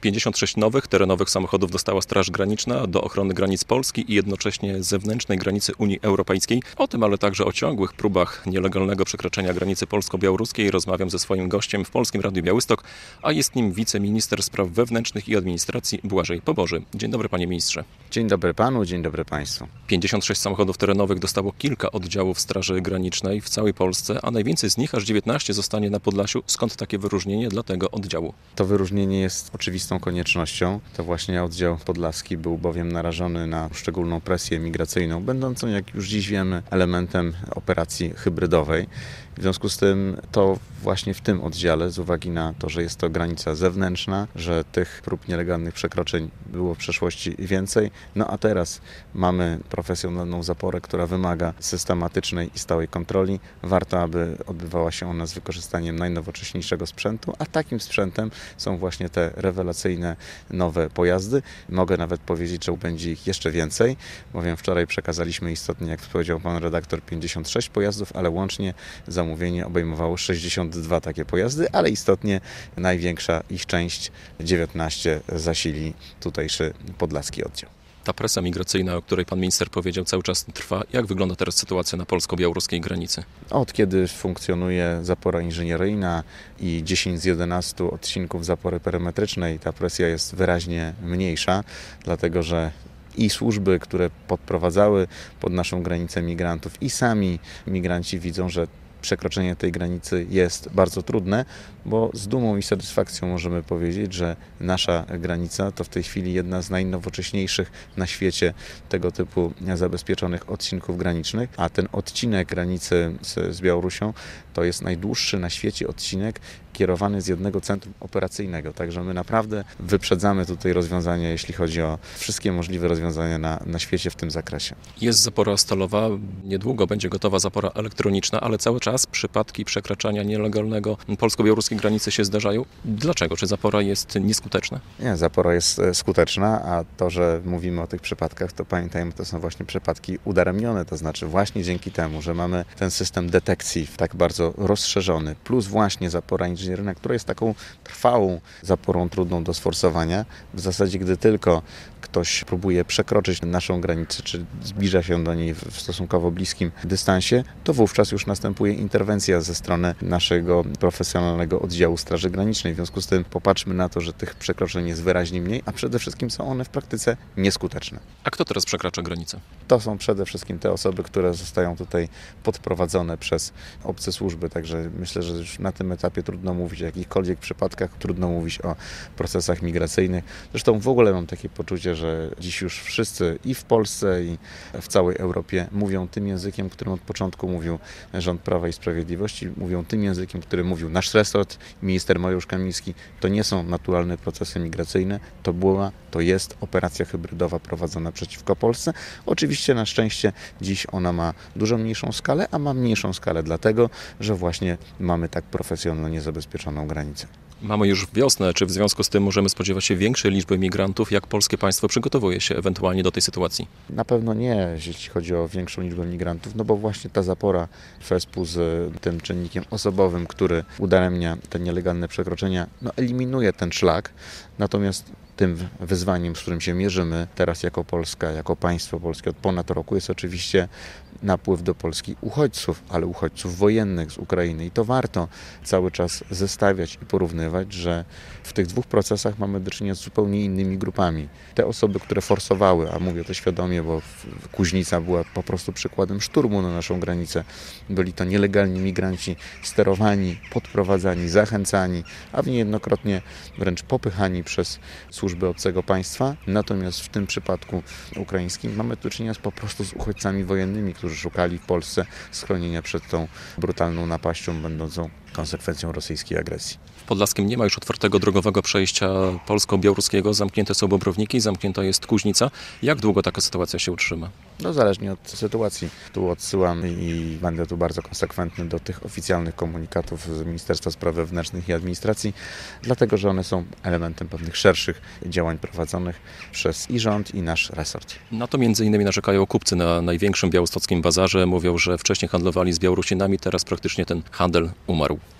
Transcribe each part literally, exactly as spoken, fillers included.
pięćdziesiąt sześć nowych, terenowych samochodów dostała Straż Graniczna do ochrony granic Polski i jednocześnie zewnętrznej granicy Unii Europejskiej. O tym, ale także o ciągłych próbach nielegalnego przekroczenia granicy polsko-białoruskiej rozmawiam ze swoim gościem w Polskim Radiu Białystok, a jest nim wiceminister spraw wewnętrznych i administracji Błażej Poboży. Dzień dobry, panie ministrze. Dzień dobry panu, dzień dobry państwu. pięćdziesiąt sześć samochodów terenowych dostało kilka oddziałów Straży Granicznej w całej Polsce, a najwięcej z nich, aż dziewiętnaście, zostanie na Podlasiu. Skąd takie wyróżnienie dla tego oddziału? To wyróżnienie jest oczywistą koniecznością. To właśnie oddział podlaski był bowiem narażony na szczególną presję migracyjną, będącą, jak już dziś wiemy, elementem operacji hybrydowej. W związku z tym to właśnie w tym oddziale, z uwagi na to, że jest to granica zewnętrzna, że tych prób nielegalnych przekroczeń było w przeszłości więcej, no a teraz mamy profesjonalną zaporę, która wymaga systematycznej i stałej kontroli. Warto, aby odbywała się ona z wykorzystaniem najnowocześniejszego sprzętu, a takim sprzętem są właśnie te rewelacyjne nowe pojazdy. Mogę nawet powiedzieć, że będzie ich jeszcze więcej, bowiem wczoraj przekazaliśmy istotnie, jak powiedział pan redaktor, pięćdziesiąt sześć pojazdów, ale łącznie zamówienie obejmowało sześćdziesiąt dwa takie pojazdy, ale istotnie największa ich część, dziewiętnaście, zasili tutejszy podlaski oddział. Ta presja migracyjna, o której pan minister powiedział, cały czas trwa. Jak wygląda teraz sytuacja na polsko-białoruskiej granicy? Od kiedy funkcjonuje zapora inżynieryjna i dziesięć z jedenastu odcinków zapory perymetrycznej, ta presja jest wyraźnie mniejsza, dlatego że i służby, które podprowadzały pod naszą granicę migrantów, i sami migranci widzą, że przekroczenie tej granicy jest bardzo trudne, bo z dumą i satysfakcją możemy powiedzieć, że nasza granica to w tej chwili jedna z najnowocześniejszych na świecie tego typu zabezpieczonych odcinków granicznych, a ten odcinek granicy z, z Białorusią to jest najdłuższy na świecie odcinek kierowany z jednego centrum operacyjnego. Także my naprawdę wyprzedzamy tutaj rozwiązania, jeśli chodzi o wszystkie możliwe rozwiązania na, na świecie w tym zakresie. Jest zapora stalowa, niedługo będzie gotowa zapora elektroniczna, ale cały czas przypadki przekraczania nielegalnego polsko-białoruskiej granicy się zdarzają. Dlaczego? Czy zapora jest nieskuteczna? Nie, zapora jest skuteczna, a to, że mówimy o tych przypadkach, to pamiętajmy, to są właśnie przypadki udaremnione, to znaczy właśnie dzięki temu, że mamy ten system detekcji tak bardzo rozszerzony, plus właśnie zapora inżynieryjna, która jest taką trwałą zaporą trudną do sforsowania. W zasadzie, gdy tylko ktoś próbuje przekroczyć naszą granicę, czy zbliża się do niej w stosunkowo bliskim dystansie, to wówczas już następuje interwencja ze strony naszego profesjonalnego oddziału Straży Granicznej. W związku z tym popatrzmy na to, że tych przekroczeń jest wyraźnie mniej, a przede wszystkim są one w praktyce nieskuteczne. A kto teraz przekracza granicę? To są przede wszystkim te osoby, które zostają tutaj podprowadzone przez obce służby, także myślę, że już na tym etapie trudno mówić o jakichkolwiek przypadkach, trudno mówić o procesach migracyjnych. Zresztą w ogóle mam takie poczucie, że dziś już wszyscy i w Polsce, i w całej Europie mówią tym językiem, którym od początku mówił rząd Prawa i Sprawiedliwości, mówią tym językiem, którym mówił nasz resort, minister Mariusz Kamiński. To nie są naturalne procesy migracyjne, to była, to jest operacja hybrydowa prowadzona przeciwko Polsce. Oczywiście na szczęście dziś ona ma dużo mniejszą skalę, a ma mniejszą skalę dlatego, że właśnie mamy tak profesjonalnie zabezpieczoną granicę. Mamy już wiosnę. Czy w związku z tym możemy spodziewać się większej liczby migrantów? Jak polskie państwo przygotowuje się ewentualnie do tej sytuacji? Na pewno nie, jeśli chodzi o większą liczbę migrantów, no bo właśnie ta zapora w wespół z tym czynnikiem osobowym, który udaremnia te nielegalne przekroczenia, no eliminuje ten szlak. Natomiast tym wyzwaniem, z którym się mierzymy teraz jako Polska, jako państwo polskie od ponad roku, jest oczywiście napływ do Polski uchodźców, ale uchodźców wojennych z Ukrainy. I to warto cały czas zestawiać i porównywać, że w tych dwóch procesach mamy do czynienia z zupełnie innymi grupami. Te osoby, które forsowały, a mówię to świadomie, bo Kuźnica była po prostu przykładem szturmu na naszą granicę. Byli to nielegalni migranci sterowani, podprowadzani, zachęcani, a niejednokrotnie wręcz popychani przez służby obcego państwa. Natomiast w tym przypadku ukraińskim mamy do czynienia z, po prostu z uchodźcami wojennymi, którzy szukali w Polsce schronienia przed tą brutalną napaścią będącą konsekwencją rosyjskiej agresji. W Podlaskiem nie ma już otwartego drogowego przejścia polsko-białoruskiego. Zamknięte są Bobrowniki, zamknięta jest Kuźnica. Jak długo taka sytuacja się utrzyma? No zależnie od sytuacji. Tu odsyłam i będę tu bardzo konsekwentny do tych oficjalnych komunikatów z Ministerstwa Spraw Wewnętrznych i Administracji, dlatego że one są elementem pewnych szerszych działań prowadzonych przez i rząd, i nasz resort. Na to między innymi narzekają kupcy na największym białostockim bazarze. Mówią, że wcześniej handlowali z Białorusinami, teraz praktycznie ten handel umarł.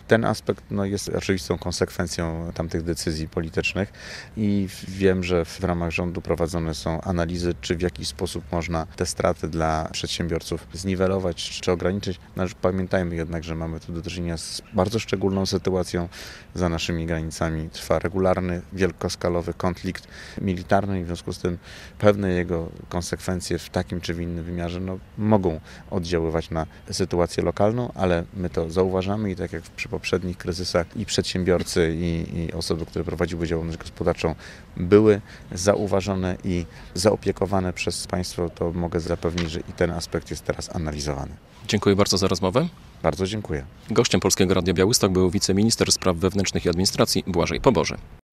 Ten aspekt no, jest oczywistą konsekwencją tamtych decyzji politycznych i wiem, że w ramach rządu prowadzone są analizy, czy w jaki sposób można te straty dla przedsiębiorców zniwelować, czy ograniczyć. No, pamiętajmy jednak, że mamy tu do czynienia z bardzo szczególną sytuacją. Za naszymi granicami trwa regularny, wielkoskalowy konflikt militarny i w związku z tym pewne jego konsekwencje w takim czy w innym wymiarze no, mogą oddziaływać na sytuację lokalną, ale my to zauważamy i tak jak przy poprzednich kryzysach i przedsiębiorcy i, i osoby, które prowadziły działalność gospodarczą były zauważone i zaopiekowane przez państwo, to mogę zapewnić, że i ten aspekt jest teraz analizowany. Dziękuję bardzo za rozmowę. Bardzo dziękuję. Gościem Polskiego Radia Białystok był wiceminister spraw wewnętrznych i administracji Błażej Poboży.